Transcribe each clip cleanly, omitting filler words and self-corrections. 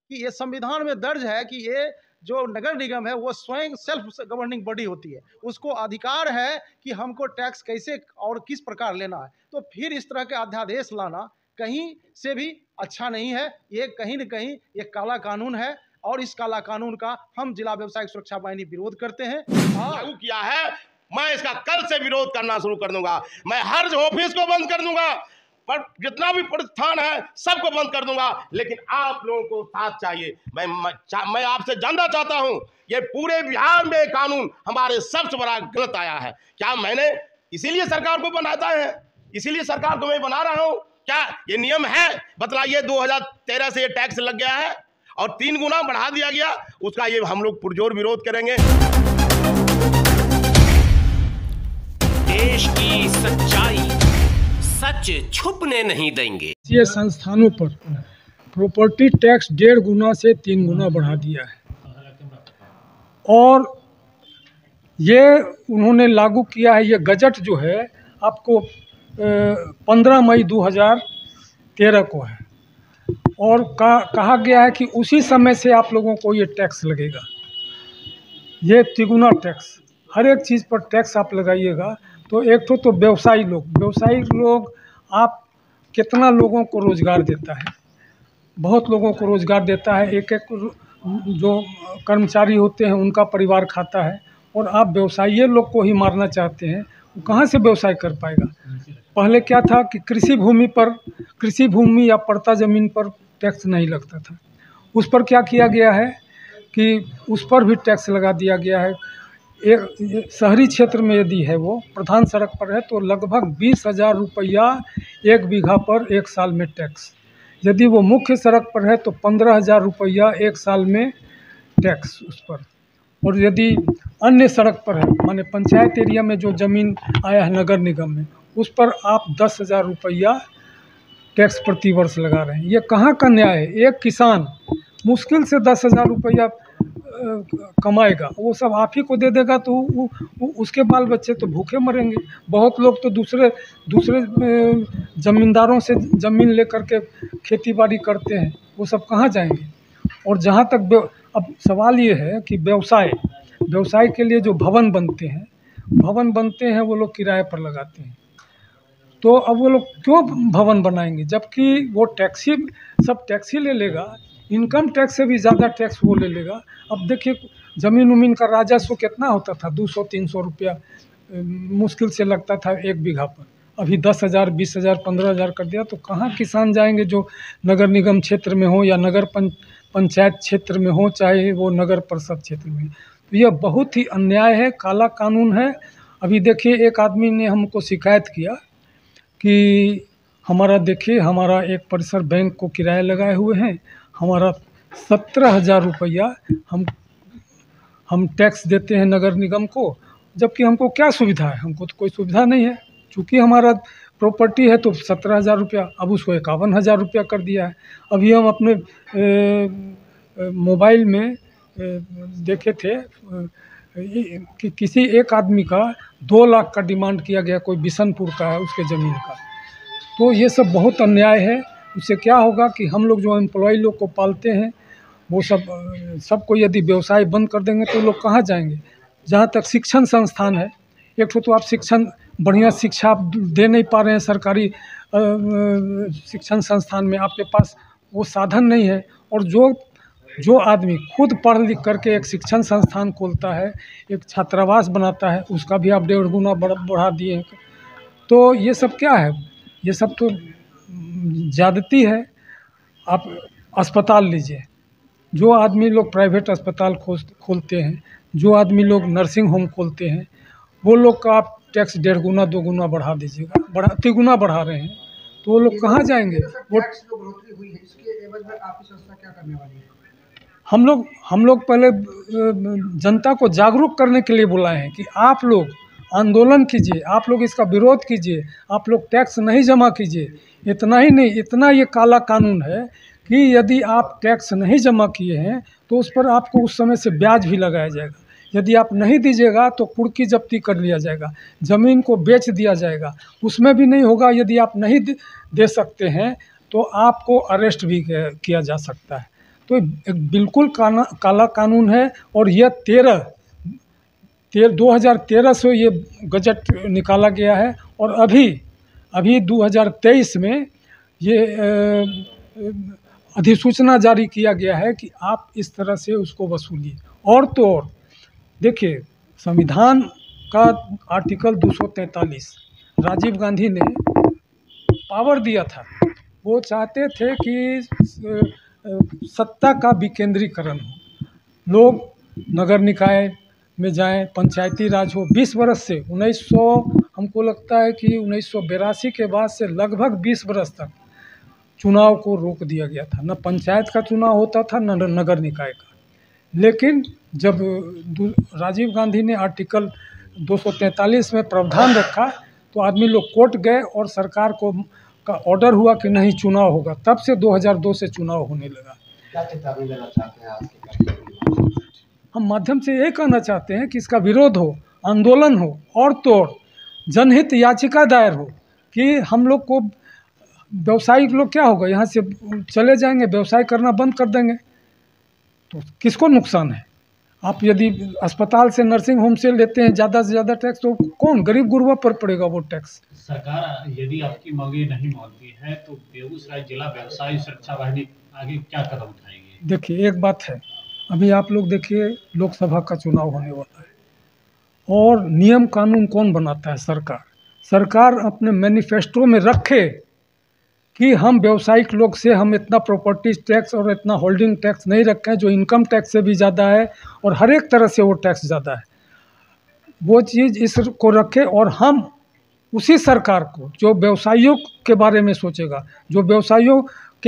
कि ये संविधान में दर्ज है कि ये जो नगर निगम है वो स्वयं सेल्फ गवर्निंग बॉडी होती है, उसको अधिकार है कि हमको टैक्स कैसे और किस प्रकार लेना है। तो फिर इस तरह के अध्यादेश लाना कहीं से भी अच्छा नहीं है। ये कहीं न कहीं ये काला कानून है और इस काला कानून का हम जिला व्यवसायिक सुरक्षा वाहिनी विरोध करते हैं। लागू किया है, मैं इसका कल से विरोध करना शुरू कर दूंगा। मैं हर ऑफिस को बंद कर दूंगा, पर जितना भी प्रतिष्ठान है सबको बंद कर दूंगा, लेकिन आप लोगों को साथ चाहिए। मैं आपसे जानना चाहता हूं, ये पूरे बिहार में कानून हमारे सबसे बड़ा गलत आया है। क्या मैंने इसीलिए सरकार को बनाता है, इसीलिए सरकार को मैं बना रहा हूं? क्या ये नियम है? बतलाइए। 2013 से ये टैक्स लग गया है और 3 गुना बढ़ा दिया गया, उसका ये हम लोग पुरजोर विरोध करेंगे। देश की सच्चाई, सच छुपने नहीं देंगे। ये संस्थानों पर प्रॉपर्टी टैक्स 1.5 गुना से 3 गुना बढ़ा दिया है और ये उन्होंने लागू किया है। ये गजट जो है आपको 15 मई 2013 को है और कहा गया है कि उसी समय से आप लोगों को ये टैक्स लगेगा। ये तिगुना टैक्स, हर एक चीज़ पर टैक्स आप लगाइएगा। तो एक तो व्यवसायी लोग आप कितना लोगों को रोज़गार देता है, बहुत लोगों को रोज़गार देता है। एक जो कर्मचारी होते हैं उनका परिवार खाता है और आप व्यवसायी लोग को ही मारना चाहते हैं, वो कहाँ से व्यवसाय कर पाएगा। पहले क्या था कि कृषि भूमि या पड़ता ज़मीन पर टैक्स नहीं लगता था, उस पर क्या किया गया है कि उस पर भी टैक्स लगा दिया गया है। एक शहरी क्षेत्र में यदि है वो प्रधान सड़क पर है तो लगभग 20,000 रुपया 1 बीघा पर 1 साल में टैक्स। यदि वो मुख्य सड़क पर है तो 15,000 रुपया 1 साल में टैक्स उस पर। और यदि अन्य सड़क पर है, माने पंचायत एरिया में जो ज़मीन आया है नगर निगम में, उस पर आप 10,000 रुपया टैक्स प्रति वर्ष लगा रहे हैं। ये कहाँ का न्याय है? एक किसान मुश्किल से 10,000 रुपया कमाएगा, वो सब आप ही को दे देगा तो उसके बाल बच्चे तो भूखे मरेंगे। बहुत लोग तो दूसरे ज़मींदारों से ज़मीन लेकर के खेती बाड़ी करते हैं, वो सब कहाँ जाएंगे। और जहाँ तक अब सवाल ये है कि व्यवसाय के लिए जो भवन बनते हैं वो लोग किराए पर लगाते हैं। तो अब वो लोग क्यों भवन बनाएंगे, जबकि वो टैक्सी ले लेगा, इनकम टैक्स से भी ज़्यादा टैक्स वो ले लेगा। अब देखिए ज़मीन उमीन का राजस्व कितना होता था, 200-300 रुपया मुश्किल से लगता था 1 बीघा पर। अभी 10,000, 20,000, 15,000 कर दिया। तो कहाँ किसान जाएंगे जो नगर निगम क्षेत्र में हो या नगर पंचायत क्षेत्र में हो, चाहे वो नगर परिषद क्षेत्र में। तो यह बहुत ही अन्याय है, काला कानून है। अभी देखिए एक आदमी ने हमको शिकायत किया कि हमारा एक परिसर बैंक को किराया लगाए हुए हैं, हमारा 17,000 रुपया हम टैक्स देते हैं नगर निगम को, जबकि हमको क्या सुविधा है, हमको तो कोई सुविधा नहीं है। चूँकि हमारा प्रॉपर्टी है तो 17,000 रुपया, अब उसको 51,000 रुपया कर दिया है। अभी हम अपने मोबाइल में देखे थे कि किसी एक आदमी का 2 लाख का डिमांड किया गया, कोई बिशनपुर का है उसके ज़मीन का। तो ये सब बहुत अन्याय है। उससे क्या होगा कि हम लोग जो एम्प्लॉय लोग को पालते हैं वो सबको यदि व्यवसाय बंद कर देंगे तो लोग कहाँ जाएंगे। जहाँ तक शिक्षण संस्थान है, एक तो आप बढ़िया शिक्षा आप दे नहीं पा रहे हैं सरकारी शिक्षण संस्थान में, आपके पास वो साधन नहीं है। और जो आदमी खुद पढ़ लिख करके एक शिक्षण संस्थान खोलता है, एक छात्रावास बनाता है, उसका भी आप 1.5 गुना बढ़ा दिए। तो ये सब क्या है, ये सब तो ज़्यादती है। आप अस्पताल लीजिए, जो आदमी लोग प्राइवेट अस्पताल खोलते हैं, जो आदमी लोग नर्सिंग होम खोलते हैं, वो लोग का आप टैक्स 1.5 गुना 2 गुना बढ़ा दीजिएगा, 3 गुना बढ़ा रहे हैं, तो वो लोग कहाँ जाएंगे। वो हम लोग पहले जनता को जागरूक करने के लिए बुलाए हैं कि आप लोग आंदोलन कीजिए, आप लोग इसका विरोध कीजिए, आप लोग टैक्स नहीं जमा कीजिए। इतना ही नहीं, इतना ये काला कानून है कि यदि आप टैक्स नहीं जमा किए हैं तो उस पर आपको उस समय से ब्याज भी लगाया जाएगा। यदि आप नहीं दीजिएगा तो कुर्की जब्ती कर लिया जाएगा, ज़मीन को बेच दिया जाएगा। उसमें भी नहीं होगा, यदि आप नहीं दे सकते हैं तो आपको अरेस्ट भी किया जा सकता है। तो एक बिल्कुल काला कानून है। और यह 2013 से ये गजट निकाला गया है और अभी 2023 में ये अधिसूचना जारी किया गया है कि आप इस तरह से उसको वसूलिए। और तो और देखिए, संविधान का आर्टिकल 243 राजीव गांधी ने पावर दिया था। वो चाहते थे कि सत्ता का विकेंद्रीकरण हो, लोग नगर निकाय में जाएं, पंचायती राज हो। 20 वर्ष से हमको लगता है कि 1982 के बाद से लगभग 20 वर्ष तक चुनाव को रोक दिया गया था। न पंचायत का चुनाव होता था न नगर निकाय का। लेकिन जब राजीव गांधी ने आर्टिकल 243 में प्रावधान रखा तो आदमी लोग कोर्ट गए और सरकार का ऑर्डर हुआ कि नहीं, चुनाव होगा। तब से 2002 से चुनाव होने लगा। क्या चेतावनी देना चाहते हैं आपके? हम माध्यम से ये कहना चाहते हैं कि इसका विरोध हो, आंदोलन हो और तो और जनहित याचिका दायर हो कि हम लोग को, व्यवसायिक लोग क्या होगा, यहाँ से चले जाएंगे, व्यवसाय करना बंद कर देंगे, तो किसको नुकसान है। आप यदि अस्पताल से, नर्सिंग होम से लेते हैं ज़्यादा से ज़्यादा टैक्स, तो कौन गरीब गुरबा पर पड़ेगा वो टैक्स। सरकार यदि आपकी मांगे नहीं मानती है तो बेगूसराय जिला व्यवसायी सुरक्षा वाहिनी आगे क्या कदम उठाएगी? देखिए, एक बात है, अभी आप लोग देखिए, लोकसभा का चुनाव होने वाला है और नियम कानून कौन बनाता है? सरकार अपने मैनिफेस्टो में रखे कि हम व्यावसायिक लोग से हम इतना प्रॉपर्टी टैक्स और इतना होल्डिंग टैक्स नहीं रखें, जो इनकम टैक्स से भी ज़्यादा है और हर एक तरह से वो टैक्स ज़्यादा है, वो चीज़ इसको रखे। और हम उसी सरकार को, जो व्यवसायियों के बारे में सोचेगा, जो व्यवसायियों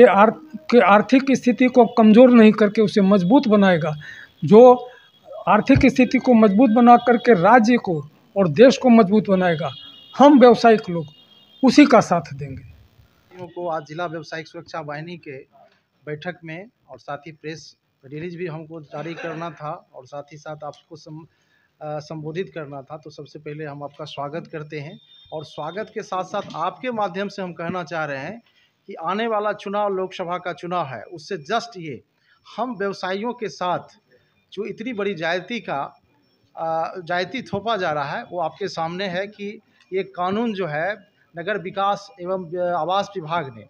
के आर्थिक स्थिति को कमज़ोर नहीं करके उसे मजबूत बनाएगा, जो आर्थिक स्थिति को मजबूत बना करके राज्य को और देश को मजबूत बनाएगा, हम व्यवसायिक लोग उसी का साथ देंगे। को आज जिला व्यवसायिक सुरक्षा वाहिनी के बैठक में और साथ ही प्रेस रिलीज भी हमको जारी करना था और साथ ही साथ आपको संबोधित करना था। तो सबसे पहले हम आपका स्वागत करते हैं और स्वागत के साथ साथ आपके माध्यम से हम कहना चाह रहे हैं कि आने वाला चुनाव लोकसभा का चुनाव है, उससे जस्ट ये हम व्यवसायियों के साथ जो इतनी बड़ी जायती थोपा जा रहा है वो आपके सामने है कि ये कानून जो है नगर विकास एवं आवास विभाग ने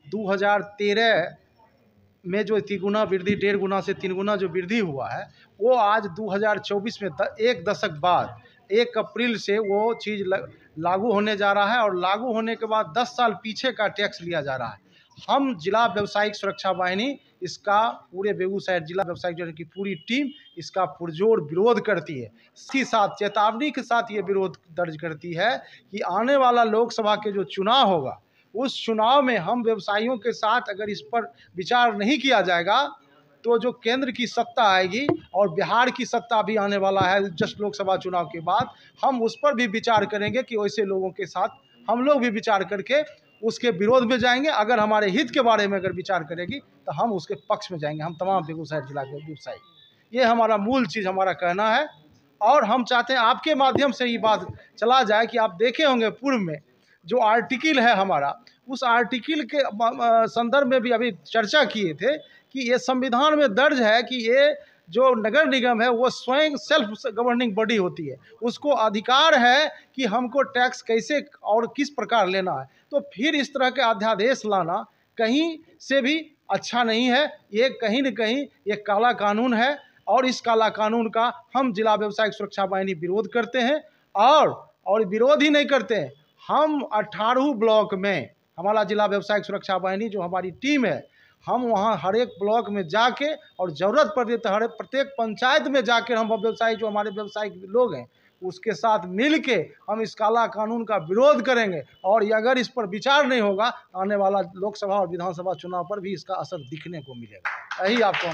2013 में जो 3 गुना वृद्धि, 1.5 गुना से 3 गुना जो वृद्धि हुआ है, वो आज 2024 में एक दशक बाद 1 अप्रैल से वो चीज़ लागू होने जा रहा है और लागू होने के बाद 10 साल पीछे का टैक्स लिया जा रहा है। हम जिला व्यवसायिक सुरक्षा वाहिनी इसका पूरे बेगूसराय जिला व्यवसायिक जो की पूरी टीम इसका पुरजोर विरोध करती है। इसी साथ चेतावनी के साथ ये विरोध दर्ज करती है कि आने वाला लोकसभा के जो चुनाव होगा, उस चुनाव में हम व्यवसायियों के साथ अगर इस पर विचार नहीं किया जाएगा तो जो केंद्र की सत्ता आएगी और बिहार की सत्ता भी आने वाला है जस्ट लोकसभा चुनाव के बाद, हम उस पर भी विचार करेंगे कि वैसे लोगों के साथ हम लोग भी विचार करके उसके विरोध में जाएंगे। अगर हमारे हित के बारे में अगर विचार करेगी तो हम उसके पक्ष में जाएंगे। हम तमाम बेगूसराय जिला के व्यवसायी, ये हमारा मूल चीज़ हमारा कहना है। और हम चाहते हैं आपके माध्यम से ये बात चला जाए कि आप देखे होंगे पूर्व में जो आर्टिकल है हमारा, उस आर्टिकल के संदर्भ में भी अभी चर्चा किए थे कि ये संविधान में दर्ज है कि ये जो नगर निगम है वो स्वयं सेल्फ गवर्निंग बॉडी होती है, उसको अधिकार है कि हमको टैक्स कैसे और किस प्रकार लेना है। तो फिर इस तरह के अध्यादेश लाना कहीं से भी अच्छा नहीं है। ये कहीं न कहीं ये काला कानून है और इस काला कानून का हम जिला व्यवसायिक सुरक्षा वाहिनी विरोध करते हैं। और विरोध ही नहीं करते हैं, हम 18 ब्लॉक में हमारा जिला व्यवसायिक सुरक्षा वाहिनी जो हमारी टीम है, हम वहाँ हर एक ब्लॉक में जाके और ज़रूरत पड़ती है तो हर प्रत्येक पंचायत में जाकर हम व्यवसायी जो हमारे व्यवसायिक लोग हैं उसके साथ मिल के हम इस काला कानून का विरोध करेंगे। और अगर इस पर विचार नहीं होगा, आने वाला लोकसभा और विधानसभा चुनाव पर भी इसका असर दिखने को मिलेगा। यही आपको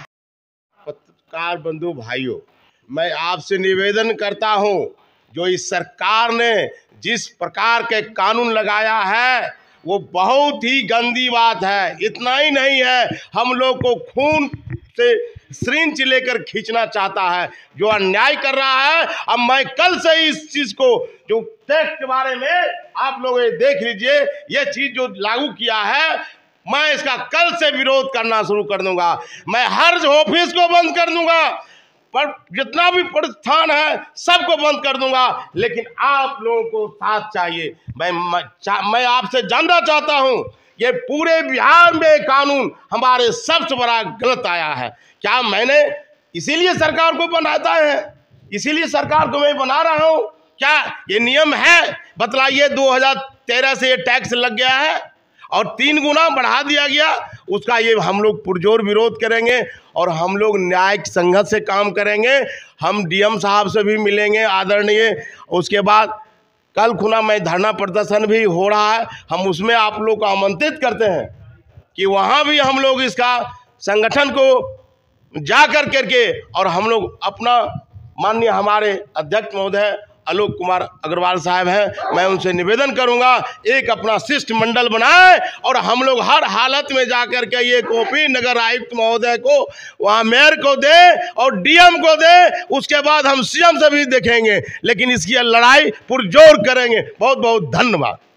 पत्रकार बंधु भाइयों, मैं आपसे निवेदन करता हूं, जो इस सरकार ने जिस प्रकार के कानून लगाया है वो बहुत ही गंदी बात है। इतना ही नहीं है, हम लोग को खून से सिरिंज लेकर खींचना चाहता है, जो अन्याय कर रहा है। अब मैं कल से ही इस चीज़ को, जो टैक्स के बारे में आप लोग ये देख लीजिए, ये चीज़ जो लागू किया है मैं इसका कल से विरोध करना शुरू कर दूंगा। मैं हर ऑफिस को बंद कर दूंगा, पर जितना भी प्रतिष्ठान है सबको बंद कर दूंगा, लेकिन आप लोगों को साथ चाहिए। मैं आपसे जानना चाहता हूं, ये पूरे बिहार में कानून हमारे सबसे बड़ा गलत आया है। क्या मैंने इसीलिए सरकार को बनाता है, इसीलिए सरकार को मैं बना रहा हूं? क्या ये नियम है? बतलाइए। 2013 से ये टैक्स लग गया है और 3 गुना बढ़ा दिया गया। उसका ये हम लोग पुरजोर विरोध करेंगे और हम लोग न्यायिक संघर्ष से काम करेंगे। हम डीएम साहब से भी मिलेंगे आदरणीय। उसके बाद कल खुना में धरना प्रदर्शन भी हो रहा है, हम उसमें आप लोग को आमंत्रित करते हैं कि वहाँ भी हम लोग इसका संगठन को जा करके और हम लोग अपना माननीय हमारे अध्यक्ष महोदय आलोक कुमार अग्रवाल साहब हैं, मैं उनसे निवेदन करूंगा एक अपना शिष्टमंडल बनाए और हम लोग हर हालत में जाकर के ये कॉपी नगर आयुक्त महोदय को, वहाँ मेयर को दे और डीएम को दे। उसके बाद हम सीएम से भी देखेंगे, लेकिन इसकी लड़ाई पुरजोर करेंगे। बहुत बहुत धन्यवाद।